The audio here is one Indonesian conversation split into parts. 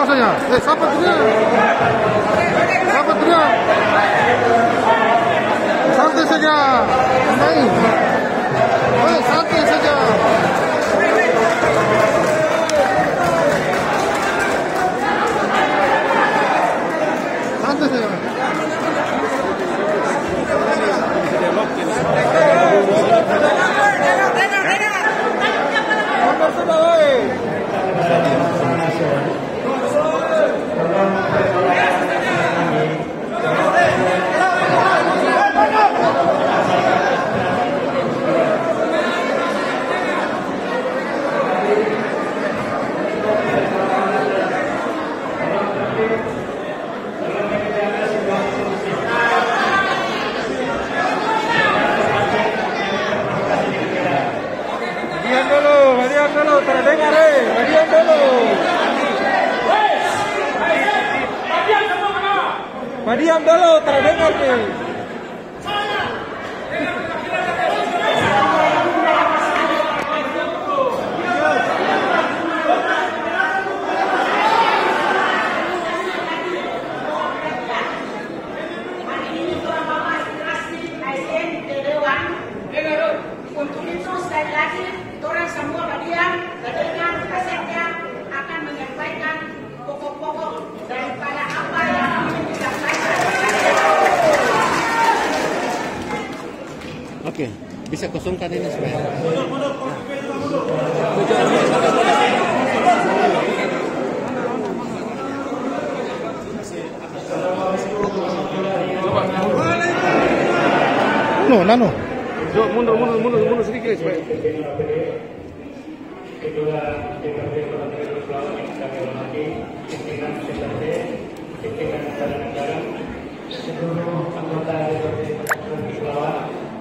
saja. Siapa teriak? Siapa teriak? Santai saja. Main. Santai saja. Santai saja. Diam dulu, terdengar diam dulu. Diam dulu, terdengar nih. Untuk itu sekali lagi orang semua bagian badannya kasetnya akan menyampaikan pokok-pokok daripada apa yang ingin disampaikan. Oke, bisa kosongkan ini supaya. Nano. Mundur sedikit supaya. Kedua DPRD Kota Kepulauan yang kami hormati, pimpinan DPRD, pimpinan negara, seluruh anggota DPRD Kota Kepulauan.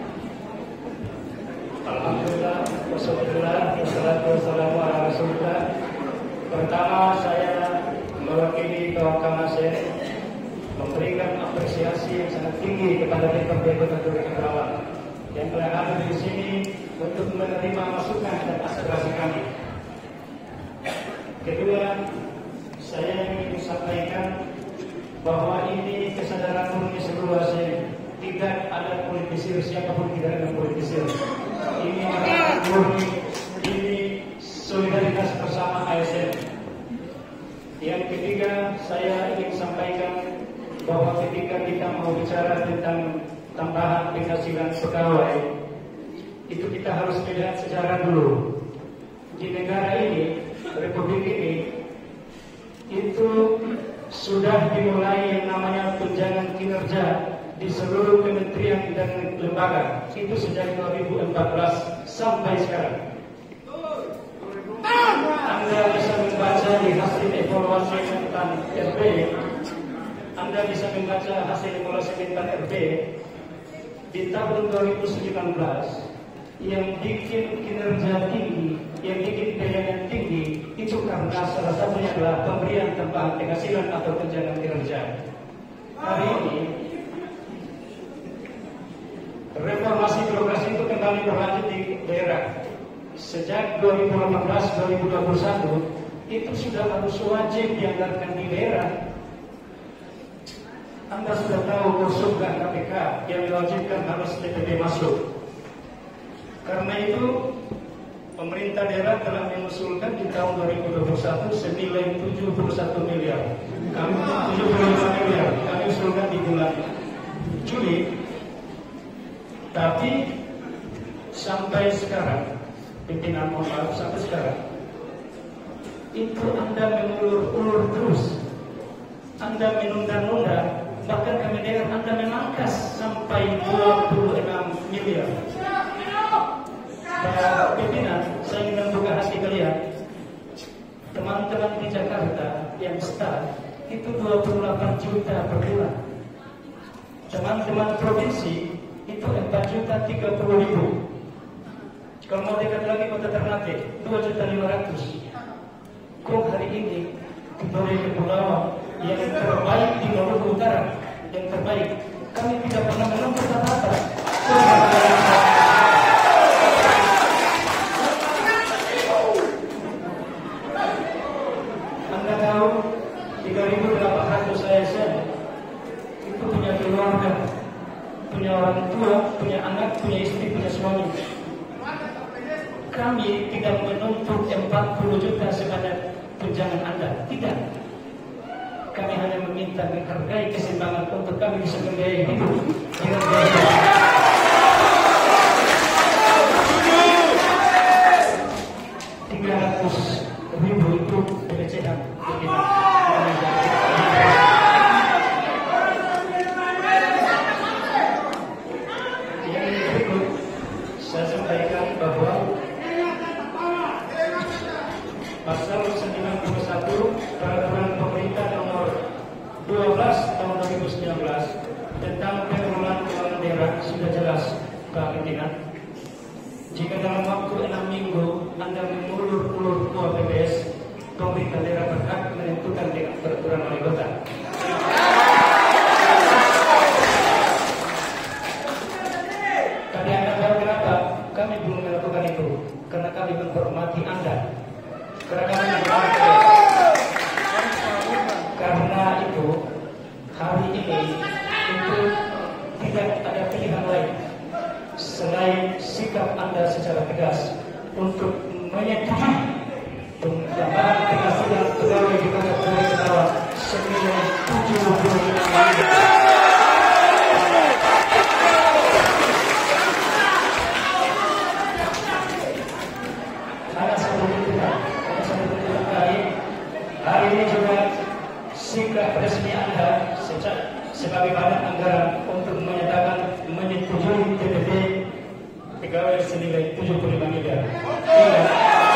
Alhamdulillah, wassalatu wassalamu ala Rasulillah. Pertama, saya mewakili kawan Kamasya memberikan apresiasi yang sangat tinggi kepada DPRD Kota Kepulauan yang telah hadir di sini untuk menerima masukan dan aspirasi kami. Kedua, saya ingin sampaikan bahwa ini kesadaran murni seluruh ASN. Tidak ada politisir, siapapun tidak ada politisir. Ini adalah murni, ini solidaritas bersama ASN. Yang ketiga, saya ingin sampaikan bahwa ketika kita mau bicara tentang tambahan penghasilan pegawai, itu kita harus melihat sejarah dulu. Di negara ini, Republik ini, itu sudah dimulai yang namanya tunjangan kinerja di seluruh kementerian dan lembaga. Itu sejak 2014 sampai sekarang. Anda bisa membaca di hasil evaluasi tentang RB. Anda bisa membaca hasil evaluasi tentang RB di tahun 2019 yang bikin kinerja tinggi, yang bikin pelayanan tinggi itu karena salah satunya adalah pemberian tambahan penghasilan atau tunjangan kinerja. Hari ini reformasi birokrasi itu kembali berlanjut di daerah. Sejak 2018-2021 itu sudah harus wajib dianggarkan di daerah. Anda sudah tahu kursuskan KPK yang diwajibkan harus TPP masuk. Karena itu pemerintah daerah telah mengusulkan di tahun 2021 senilai 71 miliar. Kami 75 miliar. Kami usulkan di bulan Juli. Tapi sampai sekarang, pimpinan mohon maaf sampai sekarang, itu Anda mengulur-ulur terus. Anda menunda-nunda. Bahkan kami daerah Anda memangkas sampai 26 miliar. Pak pimpinan, saya ingin membuka hati kalian. Teman-teman di Jakarta yang staff itu 28 juta per bulan. Teman-teman provinsi itu 4.030.000. Kalau mau dekat lagi Kota Ternate 2.500.000. Kok hari ini Kepulauan Kepulauan yang terbaik di Maluku Utara, yang terbaik, kami tidak pernah menempuh apa-apa. Anda tahu tunjangan Anda. Tidak. Kami hanya meminta menghargai keseimbangan untuk kami bisa membiayai hidup dengan biaya. 300.000 itu pelecehan untuk kita. Yang berikut saya sampaikan bahwa pasal 91 peraturan pemerintah nomor 12 tahun 2019 tentang pengelolaan keuangan daerah sudah jelas, Pak Pimpinan. Jika dalam waktu 6 minggu Anda mengulur-ulur ketua PPS, pemerintah daerah berhak menentukan dengan peraturan wali kota. Tapi Anda tahu kenapa kami belum melakukan itu? Karena kami menghormati Anda. Karena itu hari ini itu tidak ada pilihan lain selain sikap Anda secara tegas untuk menyetujui penambahan penghasilan pegawai di Kota Pulau Jawa senilai 75 miliar. Hari ini juga sikap resmi Anda sebagai badan anggaran untuk menyatakan menyetujui TPP pegawai senilai 75 miliar. Ingat,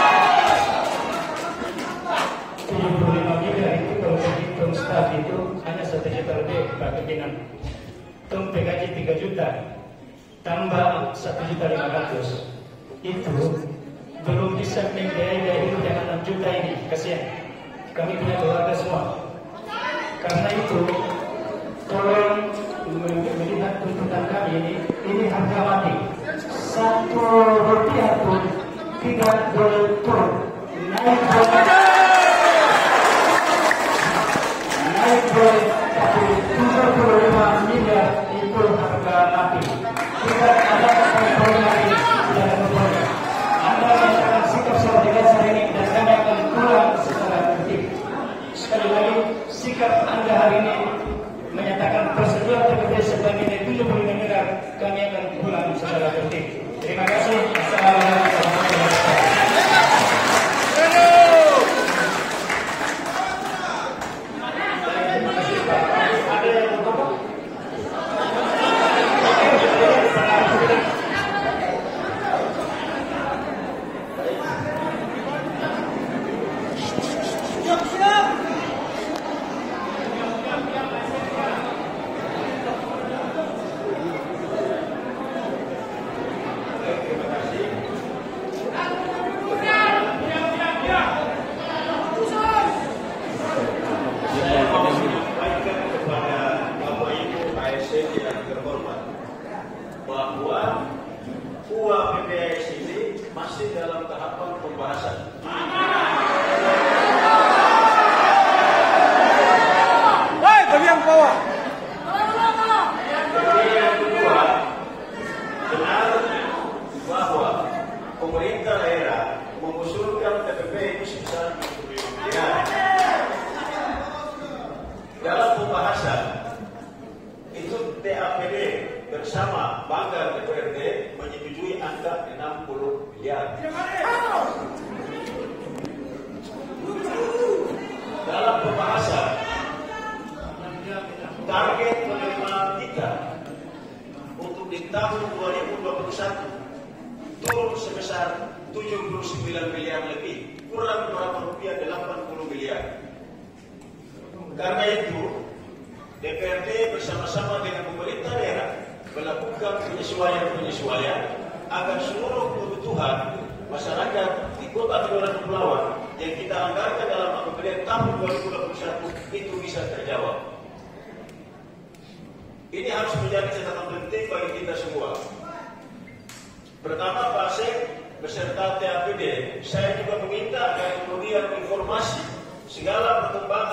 75 miliar itu kalau dihitung staf itu hanya 1 juta lebih, Pak Pimpinan. Tung PKJ 3 juta tambah 1.500.000 itu belum bisa membiayai gaya hidup yang 6 juta ini. Kasihan. Kami punya keluarga semua. Karena itu, tolong melihat tuntutan kami ini harga mati. 1 rupiah pun tidak boleh turun. Naik boleh, tapi 75 miliar itu harga mati. Tidak ada kompromi lagi dalam kompromi. Anda menyatakan sikap secara tegas hari ini dan kami akan pulang secara tertib. Sekali lagi, sikap Anda hari ini menyatakan persetujuan TPP sebanyak 75 miliar, kami akan pulang secara tertib. Terima kasih. Assalamualaikum warahmatullahi wabarakatuh. Bahwa UAPPS ini masih dalam tahapan pembahasan. Hei, bagian bawah. Jadi yang kedua, benar bahwa pemerintah daerah mengusulkan TPP itu sebesar 70 miliar. Dalam pembahasan itu TAPD bersama Banggar DPRD menyetujui angka 60 miliar. Dalam pembahasan target penerimaan kita untuk di tahun 2021 turun sebesar 79 miliar lebih, kurang berapa rupiah, 80 miliar. Karena itu DPRD bersama-sama dengan pemerintah daerah melakukan penyesuaian agar seluruh kebutuhan masyarakat di Kota Kelurahan Kepulauan yang kita anggarkan dalam APBD tahun 2021 itu bisa terjawab. Ini harus menjadi catatan penting bagi kita semua. Pertama, Pak Asep beserta TAPD, saya juga meminta agar kemudian informasi segala perkembangan